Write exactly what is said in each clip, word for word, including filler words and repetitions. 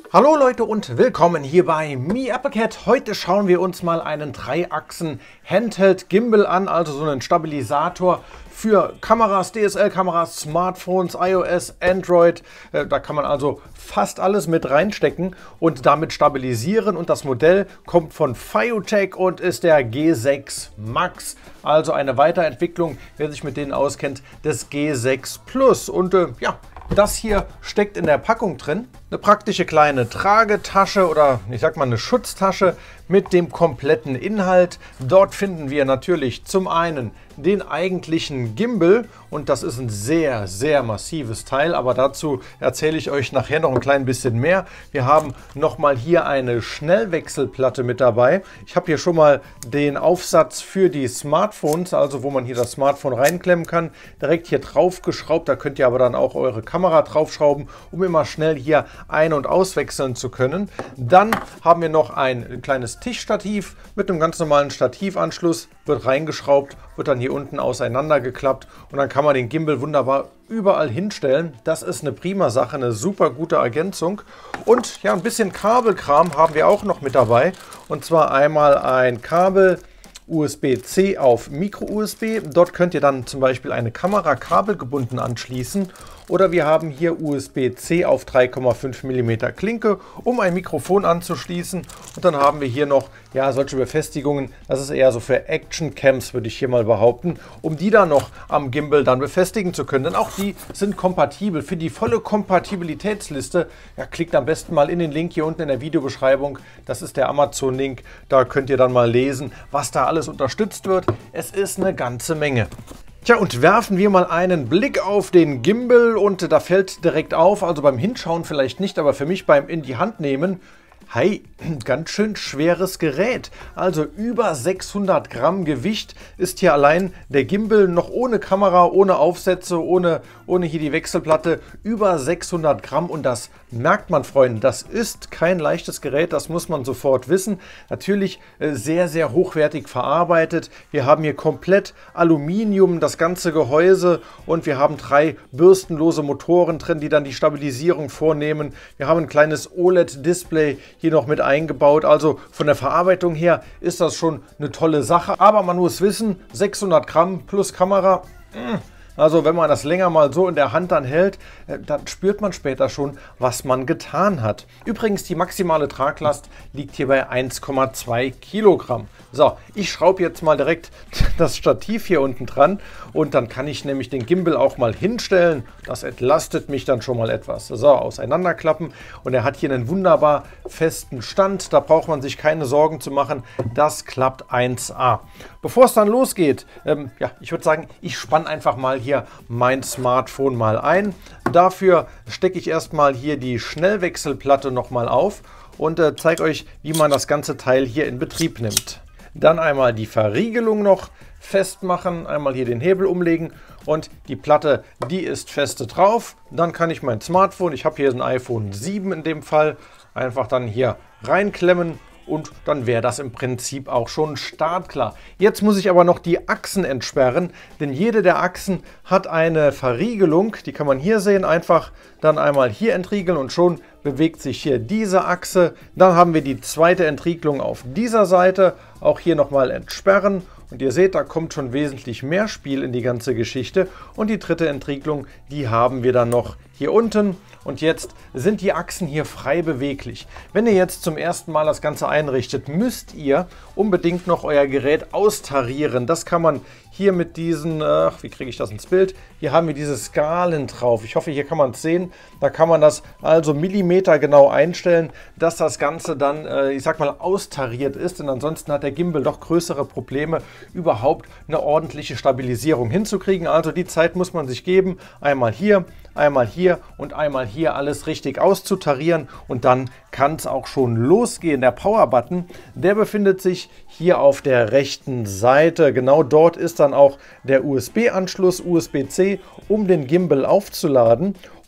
Hallo Leute und willkommen hier bei MeAppleCat. Heute schauen wir uns mal einen drei Achsen Handheld Gimbal an, also so einen Stabilisator für Kameras, D S L-Kameras, Smartphones, iOS, Android. Da kann man also fast alles mit reinstecken und damit stabilisieren. Und das Modell kommt von Fiotech und ist der G sechs Max. Also eine Weiterentwicklung, wer sich mit denen auskennt, des G sechs Plus. Und äh, ja, das hier steckt in der Packung drin. Eine praktische kleine Tragetasche oder ich sag mal eine Schutztasche mit dem kompletten Inhalt. Dort finden wir natürlich zum einen den eigentlichen Gimbal und das ist ein sehr, sehr massives Teil, aber dazu erzähle ich euch nachher noch ein klein bisschen mehr. Wir haben nochmal hier eine Schnellwechselplatte mit dabei. Ich habe hier schon mal den Aufsatz für die Smartphones, also wo man hier das Smartphone reinklemmen kann, direkt hier drauf geschraubt. Da könnt ihr aber dann auch eure Kamera draufschrauben, um immer schnell hier ein- und auswechseln zu können. Dann haben wir noch ein kleines Tischstativ mit einem ganz normalen Stativanschluss, wird reingeschraubt, wird dann hier unten auseinandergeklappt und dann kann man den Gimbal wunderbar überall hinstellen. Das ist eine prima Sache, eine super gute Ergänzung. Und ja, ein bisschen Kabelkram haben wir auch noch mit dabei. Und zwar einmal ein Kabel U S B C auf Micro U S B. Dort könnt ihr dann zum Beispiel eine Kamera kabelgebunden anschließen. Oder wir haben hier U S B C auf drei Komma fünf Millimeter Klinke, um ein Mikrofon anzuschließen. Und dann haben wir hier noch ja, solche Befestigungen. Das ist eher so für Action-Cams, würde ich hier mal behaupten, um die dann noch am Gimbal dann befestigen zu können. Denn auch die sind kompatibel. Für die volle Kompatibilitätsliste, ja, klickt am besten mal in den Link hier unten in der Videobeschreibung. Das ist der Amazon-Link. Da könnt ihr dann mal lesen, was da alles unterstützt wird. Es ist eine ganze Menge. Tja, und werfen wir mal einen Blick auf den Gimbal und da fällt direkt auf, also beim Hinschauen vielleicht nicht, aber für mich beim in die Hand nehmen, hey, ganz schön schweres Gerät. Also über sechshundert Gramm Gewicht ist hier allein der Gimbal, noch ohne Kamera, ohne Aufsätze, ohne, ohne hier die Wechselplatte. Über sechshundert Gramm und das merkt man, Freunde, das ist kein leichtes Gerät, das muss man sofort wissen. Natürlich äh, sehr, sehr hochwertig verarbeitet. Wir haben hier komplett Aluminium, das ganze Gehäuse und wir haben drei bürstenlose Motoren drin, die dann die Stabilisierung vornehmen. Wir haben ein kleines O L E D-Display hier noch mit eingebaut. Also von der Verarbeitung her ist das schon eine tolle Sache. Aber man muss wissen, sechshundert Gramm plus Kamera, also wenn man das länger mal so in der Hand dann hält, dann spürt man später schon, was man getan hat. Übrigens, die maximale Traglast liegt hier bei eins Komma zwei Kilogramm. So, ich schraube jetzt mal direkt das Stativ hier unten dran und dann kann ich nämlich den Gimbal auch mal hinstellen. Das entlastet mich dann schon mal etwas. So, auseinanderklappen und er hat hier einen wunderbar festen Stand. Da braucht man sich keine Sorgen zu machen. Das klappt eins A. Bevor es dann losgeht, ähm, ja, ich würde sagen, ich spanne einfach mal hier mein Smartphone mal ein. Dafür stecke ich erstmal hier die Schnellwechselplatte nochmal auf und äh, zeige euch, wie man das ganze Teil hier in Betrieb nimmt. Dann einmal die Verriegelung noch festmachen, einmal hier den Hebel umlegen und die Platte, die ist feste drauf. Dann kann ich mein Smartphone, ich habe hier ein iPhone sieben in dem Fall, einfach dann hier reinklemmen. Und dann wäre das im Prinzip auch schon startklar. Jetzt muss ich aber noch die Achsen entsperren, denn jede der Achsen hat eine Verriegelung. Die kann man hier sehen, einfach dann einmal hier entriegeln und schon bewegt sich hier diese Achse. Dann haben wir die zweite Entriegelung auf dieser Seite, auch hier nochmal entsperren. Und ihr seht, da kommt schon wesentlich mehr Spiel in die ganze Geschichte. Und die dritte Entriegelung, die haben wir dann noch hier unten. Und jetzt sind die Achsen hier frei beweglich. Wenn ihr jetzt zum ersten Mal das Ganze einrichtet, müsst ihr unbedingt noch euer Gerät austarieren. Das kann man hier mit diesen, ach, wie kriege ich das ins Bild? Hier haben wir diese Skalen drauf. Ich hoffe, hier kann man es sehen. Da kann man das also Millimeter genau einstellen, dass das Ganze dann, äh, ich sag mal, austariert ist. Denn ansonsten hat der Gimbal doch größere Probleme, überhaupt eine ordentliche Stabilisierung hinzukriegen. Also die Zeit muss man sich geben. Einmal hier, einmal hier und einmal hier alles richtig auszutarieren und dann kann es auch schon losgehen. Der Power-Button, der befindet sich hier auf der rechten Seite. Genau dort ist dann auch der U S B-Anschluss, U S B C, um den Gimbal aufzuladen.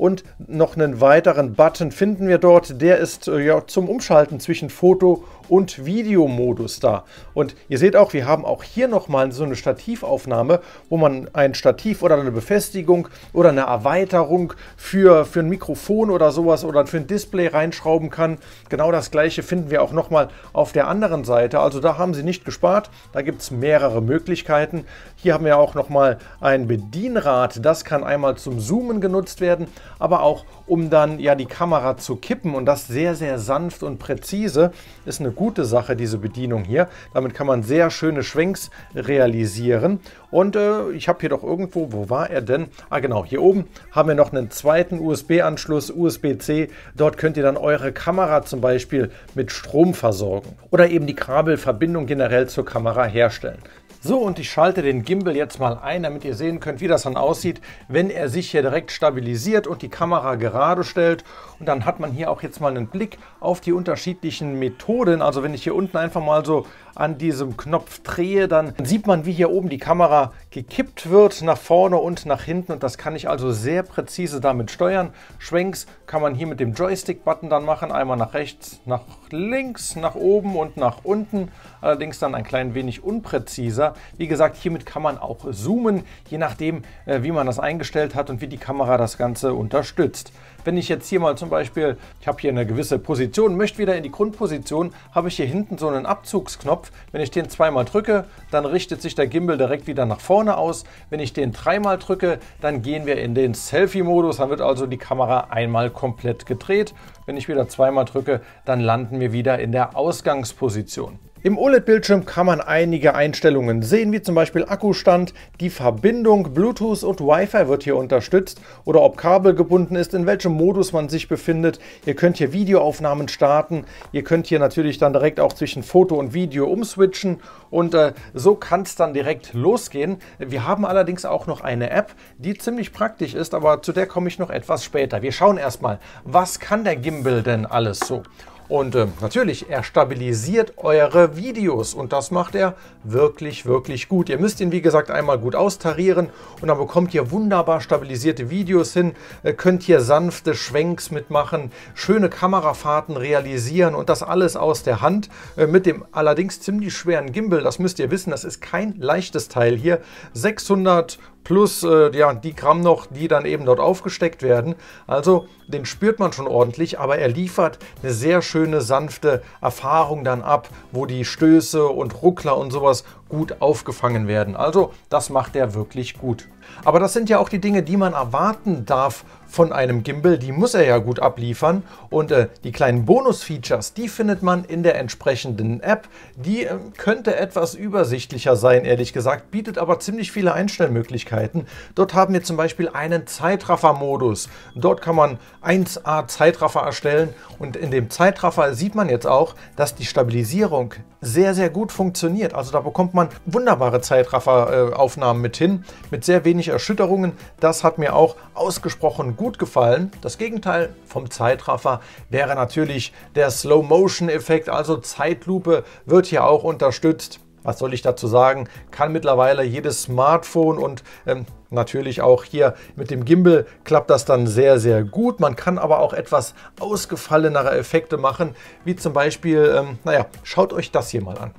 und noch einen weiteren Button finden wir dort. Der ist äh, ja, zum Umschalten zwischen Foto- und Videomodus da. Und ihr seht auch, wir haben auch hier nochmal so eine Stativaufnahme, wo man ein Stativ oder eine Befestigung oder eine Erweiterung für, für ein Mikrofon oder sowas oder für ein Display reinschrauben kann. Genau das gleiche finden wir auch nochmal auf der anderen Seite. Also da haben sie nicht gespart. Da gibt es mehrere Möglichkeiten. Hier haben wir auch nochmal ein Bedienrad. Das kann einmal zum Zoomen genutzt werden, aber auch um dann ja die Kamera zu kippen und das sehr, sehr sanft und präzise. Ist eine gute Sache, diese Bedienung hier. Damit kann man sehr schöne Schwenks realisieren. Und äh, ich habe hier doch irgendwo, wo war er denn? Ah genau, hier oben haben wir noch einen zweiten U S B-Anschluss, U S B C. Dort könnt ihr dann eure Kamera zum Beispiel mit Strom versorgen oder eben die Kabelverbindung generell zur Kamera herstellen. So, und ich schalte den Gimbal jetzt mal ein, damit ihr sehen könnt, wie das dann aussieht, wenn er sich hier direkt stabilisiert und die Kamera gerade stellt. Und dann hat man hier auch jetzt mal einen Blick auf die unterschiedlichen Methoden. Also wenn ich hier unten einfach mal so an diesem Knopf drehe, dann sieht man, wie hier oben die Kamera gekippt wird, nach vorne und nach hinten. Und das kann ich also sehr präzise damit steuern. Schwenks kann man hier mit dem Joystick-Button dann machen. Einmal nach rechts, nach links, nach oben und nach unten. Allerdings dann ein klein wenig unpräziser. Wie gesagt, hiermit kann man auch zoomen, je nachdem, wie man das eingestellt hat und wie die Kamera das Ganze unterstützt. Wenn ich jetzt hier mal zum Beispiel, ich habe hier eine gewisse Position, möchte wieder in die Grundposition, habe ich hier hinten so einen Abzugsknopf. Wenn ich den zweimal drücke, dann richtet sich der Gimbal direkt wieder nach vorne aus. Wenn ich den dreimal drücke, dann gehen wir in den Selfie-Modus. Dann wird also die Kamera einmal komplett gedreht. Wenn ich wieder zweimal drücke, dann landen wir wieder in der Ausgangsposition. Im O L E D-Bildschirm kann man einige Einstellungen sehen, wie zum Beispiel Akkustand, die Verbindung, Bluetooth und Wi-Fi wird hier unterstützt oder ob kabelgebunden ist, in welchem Modus man sich befindet. Ihr könnt hier Videoaufnahmen starten, ihr könnt hier natürlich dann direkt auch zwischen Foto und Video umswitchen und äh, so kann es dann direkt losgehen. Wir haben allerdings auch noch eine App, die ziemlich praktisch ist, aber zu der komme ich noch etwas später. Wir schauen erstmal, was kann der Gimbal denn alles so? Und äh, natürlich, er stabilisiert eure Videos und das macht er wirklich, wirklich gut. Ihr müsst ihn, wie gesagt, einmal gut austarieren und dann bekommt ihr wunderbar stabilisierte Videos hin, äh, könnt hier sanfte Schwenks mitmachen, schöne Kamerafahrten realisieren und das alles aus der Hand äh, mit dem allerdings ziemlich schweren Gimbal. Das müsst ihr wissen, das ist kein leichtes Teil hier. sechshundert plus äh, ja, die Gramm noch, die dann eben dort aufgesteckt werden. Also den spürt man schon ordentlich, aber er liefert eine sehr schöne, sanfte Erfahrung dann ab, wo die Stöße und Ruckler und sowas gut aufgefangen werden. Also das macht er wirklich gut. Aber das sind ja auch die Dinge, die man erwarten darf von einem Gimbal. Die muss er ja gut abliefern. Und äh, die kleinen Bonus-Features, die findet man in der entsprechenden App. Die äh, könnte etwas übersichtlicher sein, ehrlich gesagt, bietet aber ziemlich viele Einstellmöglichkeiten. Dort haben wir zum Beispiel einen Zeitraffer-Modus. Dort kann man eins A Zeitraffer erstellen und in dem Zeitraffer sieht man jetzt auch, dass die Stabilisierung sehr, sehr gut funktioniert. Also da bekommt man wunderbare Zeitrafferaufnahmen mit hin, mit sehr wenig Erschütterungen. Das hat mir auch ausgesprochen gut gefallen. Das Gegenteil vom Zeitraffer wäre natürlich der Slow-Motion-Effekt, also Zeitlupe wird hier auch unterstützt. Was soll ich dazu sagen? Kann mittlerweile jedes Smartphone und ähm, natürlich auch hier mit dem Gimbal klappt das dann sehr, sehr gut. Man kann aber auch etwas ausgefallenere Effekte machen, wie zum Beispiel, ähm, naja, schaut euch das hier mal an.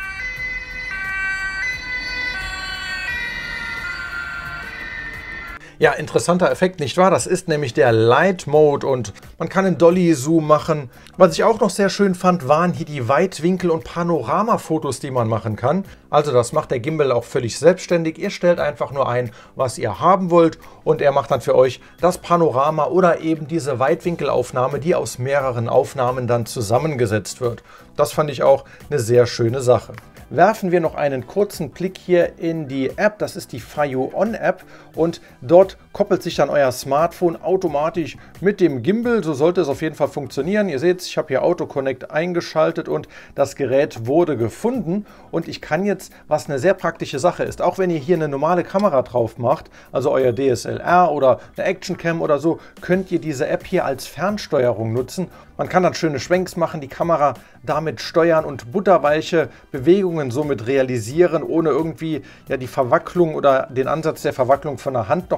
Ja, interessanter Effekt, nicht wahr? Das ist nämlich der Light Mode und man kann einen Dolly-Zoom machen. Was ich auch noch sehr schön fand, waren hier die Weitwinkel- und Panoramafotos, die man machen kann. Also das macht der Gimbal auch völlig selbstständig. Ihr stellt einfach nur ein, was ihr haben wollt und er macht dann für euch das Panorama oder eben diese Weitwinkelaufnahme, die aus mehreren Aufnahmen dann zusammengesetzt wird. Das fand ich auch eine sehr schöne Sache. Werfen wir noch einen kurzen Blick hier in die App. Das ist die Phayoo On App und dort koppelt sich dann euer Smartphone automatisch mit dem Gimbal. So sollte es auf jeden Fall funktionieren. Ihr seht, ich habe hier Auto Connect eingeschaltet und das Gerät wurde gefunden. Und ich kann jetzt, was eine sehr praktische Sache ist, auch wenn ihr hier eine normale Kamera drauf macht, also euer D S L R oder eine Action Cam oder so, könnt ihr diese App hier als Fernsteuerung nutzen. Man kann dann schöne Schwenks machen, die Kamera damit steuern und butterweiche Bewegungen somit realisieren, ohne irgendwie ja, die Verwacklung oder den Ansatz der Verwacklung von der Hand noch mit drin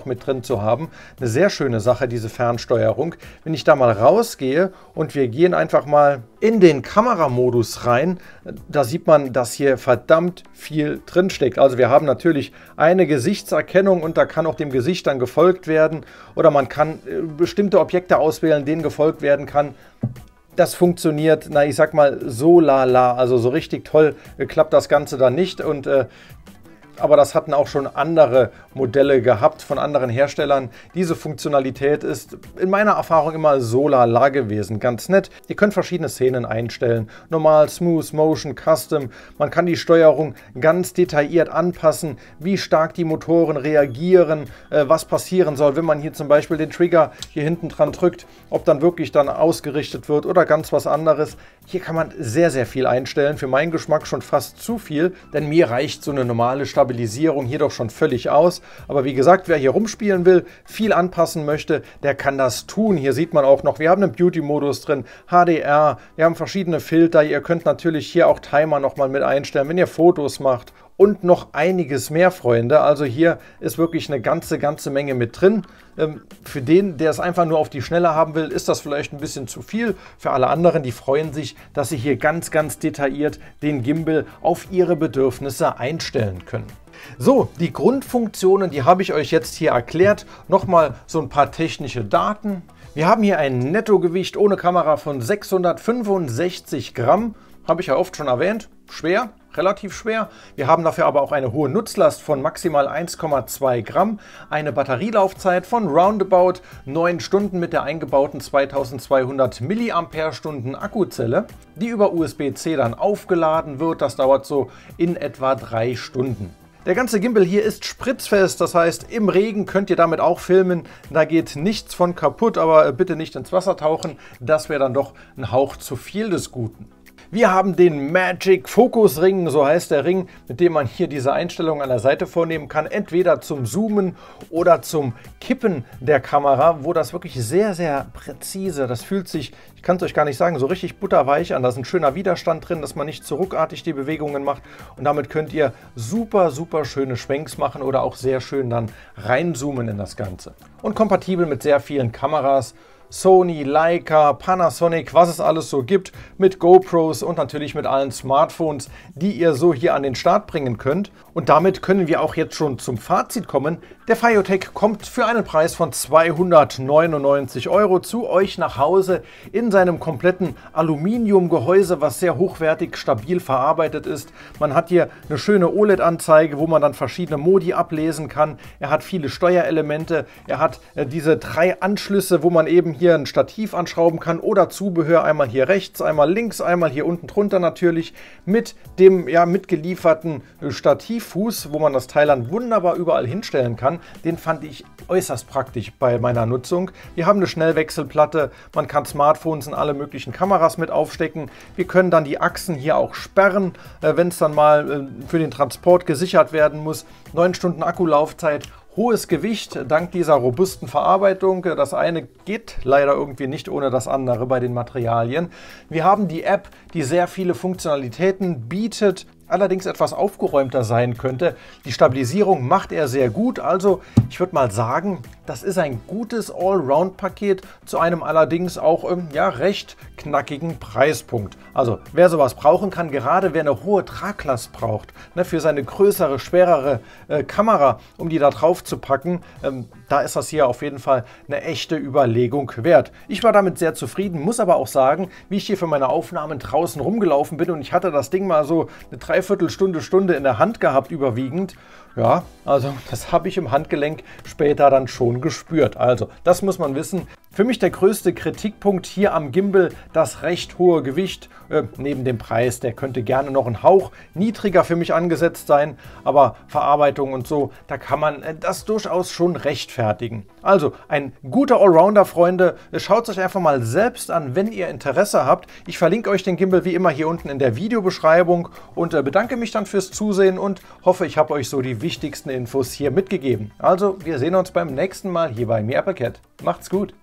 drin zu haben. Eine sehr schöne Sache, diese Fernsteuerung. Wenn ich da mal rausgehe und wir gehen einfach mal in den Kameramodus rein, da sieht man, dass hier verdammt viel drin steckt. Also wir haben natürlich eine Gesichtserkennung und da kann auch dem Gesicht dann gefolgt werden oder man kann bestimmte Objekte auswählen, denen gefolgt werden kann. Das funktioniert, na ich sag mal, so lala, also so richtig toll klappt das Ganze dann nicht und äh, aber das hatten auch schon andere Modelle gehabt von anderen Herstellern. Diese Funktionalität ist in meiner Erfahrung immer so lala gewesen. Ganz nett. Ihr könnt verschiedene Szenen einstellen. Normal, Smooth, Motion, Custom. Man kann die Steuerung ganz detailliert anpassen, wie stark die Motoren reagieren, äh, was passieren soll, wenn man hier zum Beispiel den Trigger hier hinten dran drückt, ob dann wirklich dann ausgerichtet wird oder ganz was anderes. Hier kann man sehr, sehr viel einstellen. Für meinen Geschmack schon fast zu viel, denn mir reicht so eine normale Stabilisierung hier doch schon völlig aus. Aber wie gesagt, wer hier rumspielen will, viel anpassen möchte, der kann das tun. Hier sieht man auch noch, wir haben einen Beauty-Modus drin, H D R, wir haben verschiedene Filter. Ihr könnt natürlich hier auch Timer nochmal mit einstellen, wenn ihr Fotos macht. Und noch einiges mehr, Freunde. Also hier ist wirklich eine ganze, ganze Menge mit drin. Ähm, für den, der es einfach nur auf die Schnelle haben will, ist das vielleicht ein bisschen zu viel. Für alle anderen, die freuen sich, dass sie hier ganz, ganz detailliert den Gimbal auf ihre Bedürfnisse einstellen können. So, die Grundfunktionen, die habe ich euch jetzt hier erklärt. Nochmal so ein paar technische Daten. Wir haben hier ein Nettogewicht ohne Kamera von sechshundertfünfundsechzig Gramm. Habe ich ja oft schon erwähnt. Schwer, relativ schwer. Wir haben dafür aber auch eine hohe Nutzlast von maximal eins Komma zwei Gramm. Eine Batterielaufzeit von roundabout neun Stunden mit der eingebauten zweitausendzweihundert Milliampere-Stunden Akkuzelle, die über U S B C dann aufgeladen wird. Das dauert so in etwa drei Stunden. Der ganze Gimbal hier ist spritzfest, das heißt, im Regen könnt ihr damit auch filmen. Da geht nichts von kaputt, aber bitte nicht ins Wasser tauchen. Das wäre dann doch ein Hauch zu viel des Guten. Wir haben den Magic Focus Ring, so heißt der Ring, mit dem man hier diese Einstellung an der Seite vornehmen kann. Entweder zum Zoomen oder zum Kippen der Kamera, wo das wirklich sehr, sehr präzise, das fühlt sich, ich kann es euch gar nicht sagen, so richtig butterweich an. Da ist ein schöner Widerstand drin, dass man nicht zu ruckartig die Bewegungen macht. Und damit könnt ihr super, super schöne Schwenks machen oder auch sehr schön dann reinzoomen in das Ganze. Und kompatibel mit sehr vielen Kameras. Sony, Leica, Panasonic, was es alles so gibt, mit GoPros und natürlich mit allen Smartphones, die ihr so hier an den Start bringen könnt. Und damit können wir auch jetzt schon zum Fazit kommen. Der Fiotech kommt für einen Preis von zweihundertneunundneunzig Euro zu euch nach Hause in seinem kompletten Aluminiumgehäuse, was sehr hochwertig, stabil verarbeitet ist. Man hat hier eine schöne O L E D-Anzeige, wo man dann verschiedene Modi ablesen kann. Er hat viele Steuerelemente, er hat äh, diese drei Anschlüsse, wo man eben hier ein Stativ anschrauben kann oder Zubehör, einmal hier rechts, einmal links, einmal hier unten drunter natürlich, mit dem ja, mitgelieferten Stativfuß, wo man das Teil dann wunderbar überall hinstellen kann. Den fand ich äußerst praktisch bei meiner Nutzung. Wir haben eine Schnellwechselplatte, man kann Smartphones in alle möglichen Kameras mit aufstecken. Wir können dann die Achsen hier auch sperren, äh, wenn es dann mal äh, für den Transport gesichert werden muss. neun Stunden Akkulaufzeit. Hohes Gewicht dank dieser robusten Verarbeitung. Das eine geht leider irgendwie nicht ohne das andere bei den Materialien. Wir haben die App, die sehr viele Funktionalitäten bietet, allerdings etwas aufgeräumter sein könnte. Die Stabilisierung macht er sehr gut, also ich würde mal sagen, das ist ein gutes Allround-Paket zu einem allerdings auch ähm, ja, recht knackigen Preispunkt. Also wer sowas brauchen kann, gerade wer eine hohe Traglast braucht, ne, für seine größere, schwerere äh, Kamera, um die da drauf zu packen, ähm, da ist das hier auf jeden Fall eine echte Überlegung wert. Ich war damit sehr zufrieden, muss aber auch sagen, wie ich hier für meine Aufnahmen draußen rumgelaufen bin und ich hatte das Ding mal so eine Dreiviertelstunde, Stunde in der Hand gehabt überwiegend. Ja, also das habe ich im Handgelenk später dann schon gespürt. Also, das muss man wissen. Für mich der größte Kritikpunkt hier am Gimbal, das recht hohe Gewicht, äh, neben dem Preis, der könnte gerne noch ein Hauch niedriger für mich angesetzt sein, aber Verarbeitung und so, da kann man äh, das durchaus schon rechtfertigen. Also, ein guter Allrounder, Freunde, schaut es euch einfach mal selbst an, wenn ihr Interesse habt. Ich verlinke euch den Gimbal wie immer hier unten in der Videobeschreibung und äh, bedanke mich dann fürs Zusehen und hoffe, ich habe euch so die wichtigsten Infos hier mitgegeben. Also, wir sehen uns beim nächsten Mal hier bei MeAppleCat. Macht's gut!